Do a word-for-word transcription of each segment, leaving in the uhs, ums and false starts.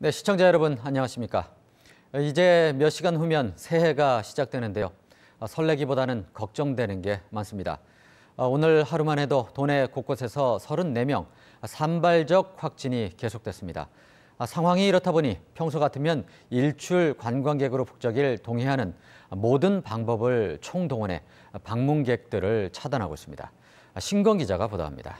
네, 시청자 여러분 안녕하십니까? 이제 몇 시간 후면 새해가 시작되는데요. 설레기보다는 걱정되는 게 많습니다. 오늘 하루만 해도 도내 곳곳에서 서른네 명 산발적 확진이 계속됐습니다. 상황이 이렇다 보니 평소 같으면 일출 관광객으로 북적일 동해안은 모든 방법을 총동원해 방문객들을 차단하고 있습니다. 신건 기자가 보도합니다.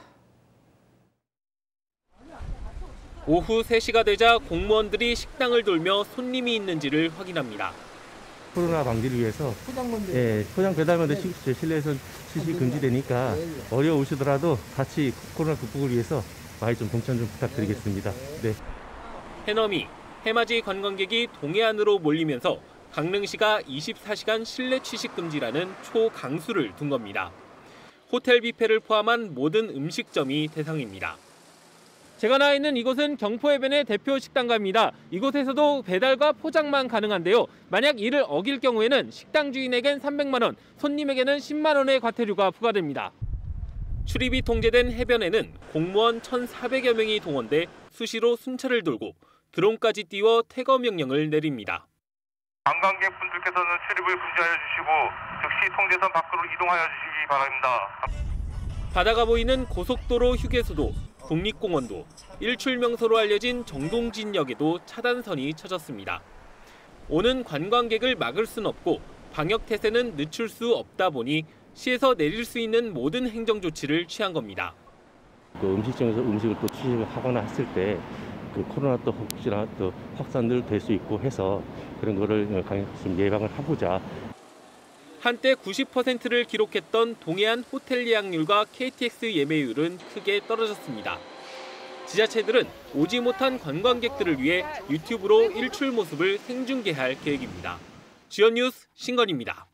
오후 세 시가 되자 공무원들이 식당을 돌며 손님이 있는지를 확인합니다. 코로나 방지를 위해서 예, 포장 배달만도 네. 실내에서 실시 금지되니까 어려우시더라도 같이 코로나 극복을 위해서 많이 좀 동참 좀 부탁드리겠습니다. 네. 해넘이, 해맞이 관광객이 동해안으로 몰리면서 강릉시가 이십사 시간 실내 취식 금지라는 초강수를 둔 겁니다. 호텔 뷔페를 포함한 모든 음식점이 대상입니다. 제가 나와 있는 이곳은 경포해변의 대표 식당가입니다. 이곳에서도 배달과 포장만 가능한데요. 만약 이를 어길 경우에는 식당 주인에겐 삼백만 원, 손님에게는 십만 원의 과태료가 부과됩니다. 출입이 통제된 해변에는 공무원 천사백여 명이 동원돼 수시로 순찰을 돌고 드론까지 띄워 퇴거 명령을 내립니다. 관광객분들께서는 출입을 금지하여 주시고 즉시 통제선 밖으로 이동하여 주시기 바랍니다. 바다가 보이는 고속도로 휴게소도 국립공원도 일출 명소로 알려진 정동진역에도 차단선이 쳐졌습니다. 오는 관광객을 막을 순 없고 방역 태세는 늦출 수 없다 보니 시에서 내릴 수 있는 모든 행정 조치를 취한 겁니다. 그 음식점에서 음식을 또 취식을 하거나 했을 때 그 코로나 또 혹시나 또 확산들 될 수 있고 해서 그런 거를 좀 예방을 하고자. 한때 구십 퍼센트를 기록했던 동해안 호텔 예약률과 케이티엑스 예매율은 크게 떨어졌습니다. 지자체들은 오지 못한 관광객들을 위해 유튜브로 일출 모습을 생중계할 계획입니다. 지연뉴스 신건입니다.